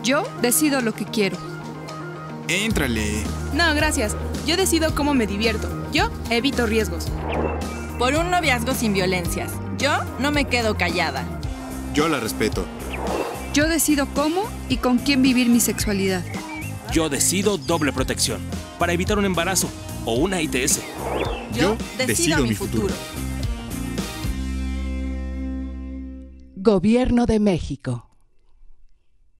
Yo decido lo que quiero. Éntrale. No, gracias. Yo decido cómo me divierto. Yo evito riesgos. Por un noviazgo sin violencias. Yo no me quedo callada. Yo la respeto. Yo decido cómo y con quién vivir mi sexualidad. Yo decido doble protección para evitar un embarazo o una ITS. Yo decido mi futuro. Gobierno de México.